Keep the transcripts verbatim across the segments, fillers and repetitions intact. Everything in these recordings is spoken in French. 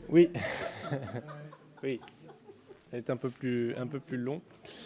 Oui. Oui. Ça va être un peu plus, un peu plus long.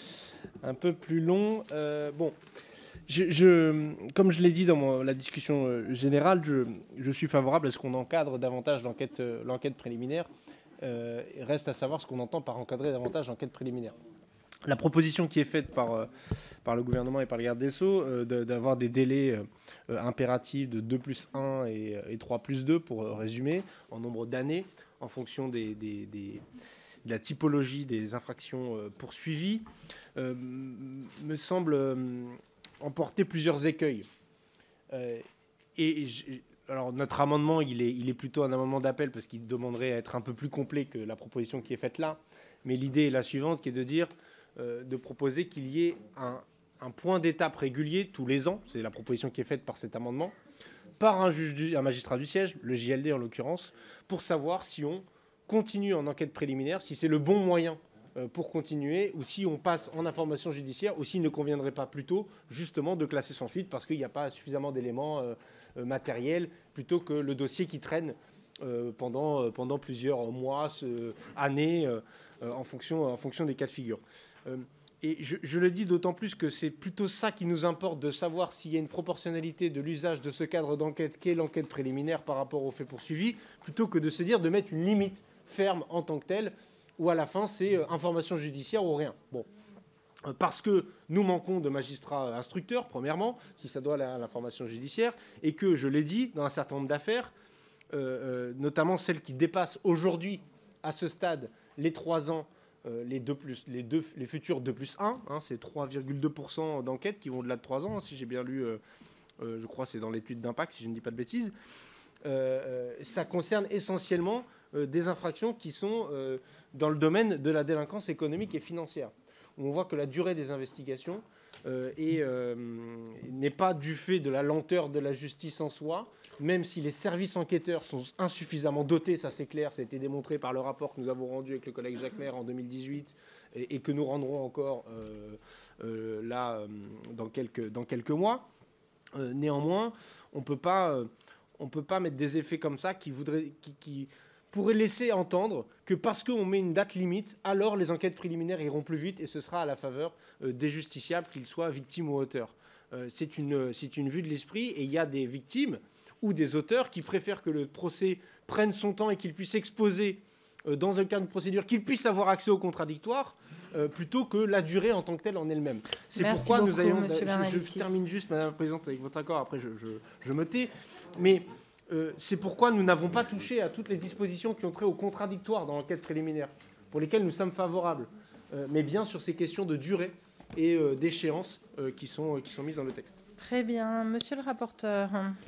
Un peu plus long. Euh, bon. Je, je, comme je l'ai dit dans mon, la discussion générale, je, je suis favorable à ce qu'on encadre davantage l'enquête, l'enquête préliminaire. Euh, reste à savoir ce qu'on entend par encadrer davantage l'enquête préliminaire. La proposition qui est faite par, euh, par le gouvernement et par le garde des Sceaux, euh, de, d'avoir des délais euh, impératifs de deux plus un et, et trois plus deux, pour résumer, en nombre d'années, en fonction des, des, des, de la typologie des infractions euh, poursuivies, euh, me semble euh, emporter plusieurs écueils. Euh, et, et alors notre amendement, il est, il est plutôt un amendement d'appel parce qu'il demanderait à être un peu plus complet que la proposition qui est faite là. Mais l'idée est la suivante, qui est de dire, euh, de proposer qu'il y ait un, un point d'étape régulier tous les ans, c'est la proposition qui est faite par cet amendement, par un, juge du, un magistrat du siège, le J L D en l'occurrence, pour savoir si on continue en enquête préliminaire, si c'est le bon moyen pour continuer, ou si on passe en information judiciaire, ou s'il ne conviendrait pas plutôt justement de classer sans suite parce qu'il n'y a pas suffisamment d'éléments euh, matériels, plutôt que le dossier qui traîne euh, pendant, euh, pendant plusieurs mois, euh, années, euh, en, fonction, en fonction des cas de figure. Euh, et je, je le dis d'autant plus que c'est plutôt ça qui nous importe, de savoir s'il y a une proportionnalité de l'usage de ce cadre d'enquête qu'est l'enquête préliminaire par rapport aux faits poursuivis, plutôt que de se dire de mettre une limite ferme en tant que telle, où à la fin, c'est euh, information judiciaire ou rien. Bon. Euh, parce que nous manquons de magistrats instructeurs, premièrement, si ça doit à l'information judiciaire, et que, je l'ai dit, dans un certain nombre d'affaires, euh, euh, notamment celles qui dépassent aujourd'hui, à ce stade, les trois ans, euh, les, deux plus, les, deux, les futurs deux plus un, hein, c'est trois virgule deux pour cent d'enquêtes qui vont au-delà de trois ans, hein, si j'ai bien lu, euh, euh, je crois que c'est dans l'étude d'impact, si je ne dis pas de bêtises. Euh, ça concerne essentiellement euh, des infractions qui sont euh, dans le domaine de la délinquance économique et financière. On voit que la durée des investigations euh, est, euh, n'est pas du fait de la lenteur de la justice en soi, même si les services enquêteurs sont insuffisamment dotés, ça c'est clair, ça a été démontré par le rapport que nous avons rendu avec le collègue Jacques Maire en deux mille dix-huit et, et que nous rendrons encore euh, euh, là euh, dans, quelques, dans quelques mois. Euh, néanmoins, on ne peut pas... Euh, on ne peut pas mettre des effets comme ça qui, voudraient, qui, qui pourraient laisser entendre que parce qu'on met une date limite, alors les enquêtes préliminaires iront plus vite et ce sera à la faveur euh, des justiciables, qu'ils soient victimes ou auteurs. Euh, c'est une, c'est une vue de l'esprit et il y a des victimes ou des auteurs qui préfèrent que le procès prenne son temps et qu'ils puissent exposer euh, dans un cadre de procédure, qu'ils puissent avoir accès au contradictoire, euh, plutôt que la durée en tant que telle en elle-même. C'est Merci pourquoi beaucoup, nous ayons... je, je termine juste, Madame la Présidente, avec votre accord, après je, je, je me tais. Mais euh, c'est pourquoi nous n'avons pas touché à toutes les dispositions qui ont trait au contradictoire dans l'enquête préliminaire, pour lesquelles nous sommes favorables, euh, mais bien sur ces questions de durée et euh, d'échéance euh, qui, sont, euh, qui sont mises dans le texte. Très bien. Monsieur le rapporteur.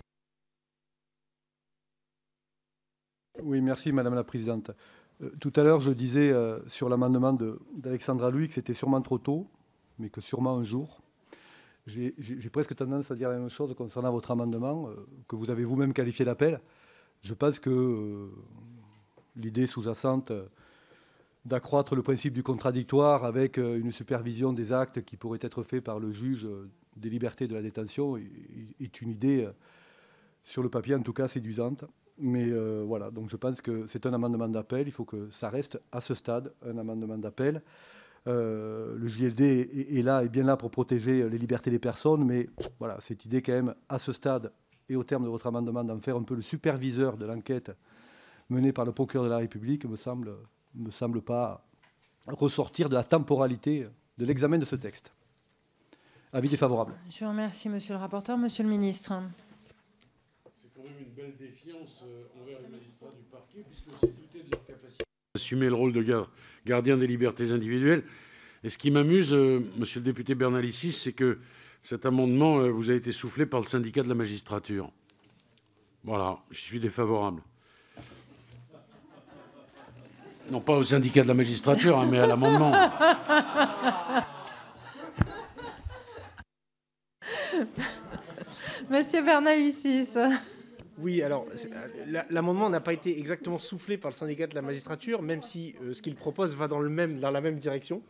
Oui, merci Madame la Présidente. Euh, tout à l'heure, je disais euh, sur l'amendement d'Alexandra Louis que c'était sûrement trop tôt, mais que sûrement un jour. J'ai presque tendance à dire la même chose concernant votre amendement, euh, que vous avez vous-même qualifié d'appel. Je pense que euh, l'idée sous-jacente euh, d'accroître le principe du contradictoire avec euh, une supervision des actes qui pourraient être faits par le juge euh, des libertés de la détention est, est une idée, euh, sur le papier en tout cas, séduisante. Mais euh, voilà, donc je pense que c'est un amendement d'appel. Il faut que ça reste à ce stade un amendement d'appel. Euh, le J L D est, est là, est bien là pour protéger les libertés des personnes, mais voilà, cette idée quand même, à ce stade et au terme de votre amendement, d'en faire un peu le superviseur de l'enquête menée par le procureur de la République me semble, me semble pas ressortir de la temporalité de l'examen de ce texte. Avis défavorable. Je vous remercie, monsieur le rapporteur. Monsieur le ministre. C'est quand même une belle défiance envers les magistrats du parquet, puisque c'est douter de leur capacité d'assumer le rôle de gardien des libertés individuelles. Et ce qui m'amuse, euh, monsieur le député Bernalicis, c'est que cet amendement euh, vous a été soufflé par le syndicat de la magistrature. Voilà, je suis défavorable. Non pas au syndicat de la magistrature, hein, mais à l'amendement. Monsieur Bernalicis. Oui, alors l'amendement n'a pas été exactement soufflé par le syndicat de la magistrature, même si euh, ce qu'il propose va dans, le même, dans la même direction.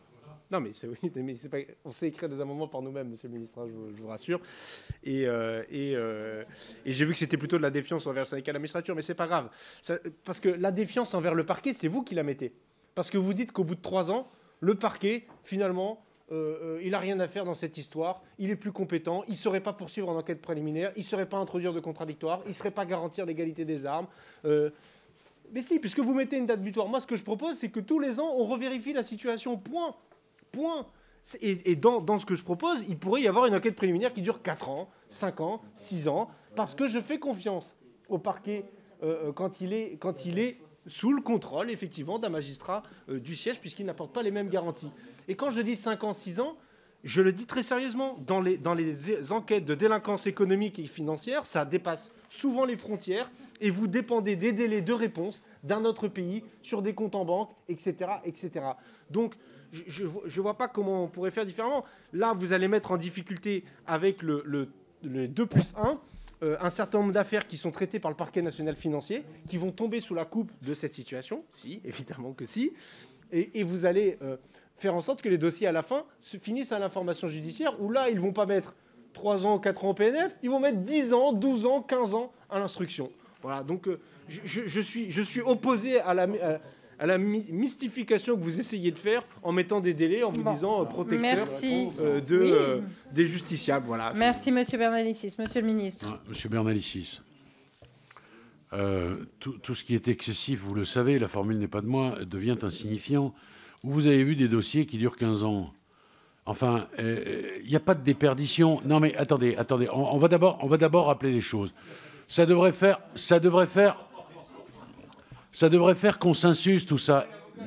Non, mais, c'est, oui, mais c'est pas, on sait écrire des amendements par nous-mêmes, monsieur le ministre, hein, je, vous, je vous rassure. Et, euh, et, euh, et j'ai vu que c'était plutôt de la défiance envers le syndicat de la magistrature, mais c'est pas grave. Ça, parce que la défiance envers le parquet, c'est vous qui la mettez. Parce que vous dites qu'au bout de trois ans, le parquet, finalement, euh, euh, il n'a rien à faire dans cette histoire, il est plus compétent, il ne saurait pas poursuivre en enquête préliminaire, il ne saurait pas introduire de contradictoire, il ne saurait pas garantir l'égalité des armes. Euh, mais si, puisque vous mettez une date butoir, moi ce que je propose, c'est que tous les ans, on revérifie la situation, point. Point. Et, et dans, dans ce que je propose, il pourrait y avoir une enquête préliminaire qui dure quatre ans, cinq ans, six ans, parce que je fais confiance au parquet euh, quand, il est, quand il est sous le contrôle, effectivement, d'un magistrat euh, du siège, puisqu'il n'apporte pas les mêmes garanties. Et quand je dis cinq ans, six ans, je le dis très sérieusement, dans les, dans les enquêtes de délinquance économique et financière, ça dépasse souvent les frontières, et vous dépendez des délais de réponse d'un autre pays sur des comptes en banque, et cetera, et cetera. Donc, je ne vois pas comment on pourrait faire différemment. Là, vous allez mettre en difficulté avec le, le, le deux plus un euh, un certain nombre d'affaires qui sont traitées par le parquet national financier, qui vont tomber sous la coupe de cette situation. Si, évidemment que si. Et, et vous allez euh, faire en sorte que les dossiers, à la fin, se finissent à l'information judiciaire, où là, ils ne vont pas mettre trois ans, quatre ans au P N F, ils vont mettre dix ans, douze ans, quinze ans à l'instruction. Voilà, donc euh, je, je, je, suis, je suis opposé à la... À, à la mystification que vous essayez de faire en mettant des délais, en vous bon. disant euh, protecteur euh, de, oui. euh, des justiciables. Voilà. Merci, monsieur Bernalicis. Monsieur le ministre. Ah, monsieur Bernalicis, euh, tout, tout ce qui est excessif, vous le savez, la formule n'est pas de moi, devient insignifiant. Vous avez vu des dossiers qui durent quinze ans. Enfin, il euh, n'y a pas de déperdition. Non, mais attendez, attendez. On, on va d'abord rappeler les choses. Ça devrait faire... Ça devrait faire Ça devrait faire consensus, tout ça.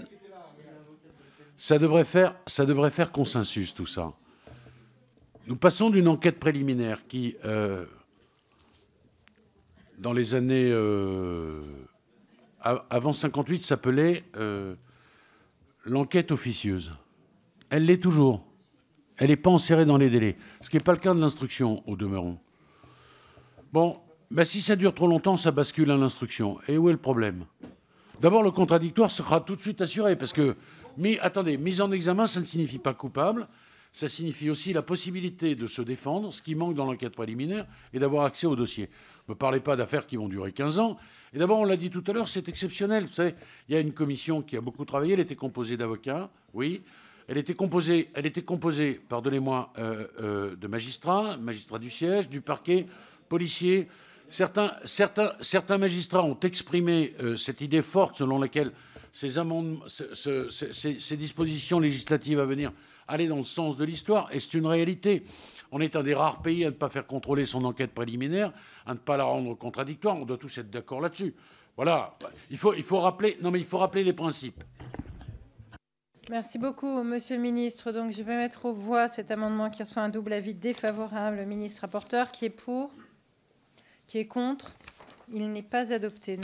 Ça devrait faire, ça devrait faire consensus, tout ça. Nous passons d'une enquête préliminaire qui, euh, dans les années euh, avant cinquante-huit, s'appelait euh, l'enquête officieuse. Elle l'est toujours. Elle n'est pas enserrée dans les délais. Ce qui n'est pas le cas de l'instruction, au demeurant. Bon, ben si ça dure trop longtemps, ça bascule à l'instruction. Et où est le problème ? D'abord, le contradictoire sera tout de suite assuré, parce que, mais, attendez, mise en examen, ça ne signifie pas coupable, ça signifie aussi la possibilité de se défendre, ce qui manque dans l'enquête préliminaire, et d'avoir accès au dossier. Ne me parlez pas d'affaires qui vont durer quinze ans. Et d'abord, on l'a dit tout à l'heure, c'est exceptionnel. Vous savez, il y a une commission qui a beaucoup travaillé, elle était composée d'avocats, oui, elle était composée, elle était composée, pardonnez-moi, euh, euh, de magistrats, magistrats du siège, du parquet, policiers. Certains, certains, certains magistrats ont exprimé euh, cette idée forte selon laquelle ces, amendements, ce, ce, ces, ces dispositions législatives à venir allaient dans le sens de l'histoire. Et c'est une réalité. On est un des rares pays à ne pas faire contrôler son enquête préliminaire, à ne pas la rendre contradictoire. On doit tous être d'accord là-dessus. Voilà. Il faut, il faut rappeler, non mais il faut rappeler les principes. Merci beaucoup, monsieur le ministre. Donc, je vais mettre aux voix cet amendement qui reçoit un double avis défavorable. Le ministre rapporteur, qui est pour ? Qui est contre? Il n'est pas adopté.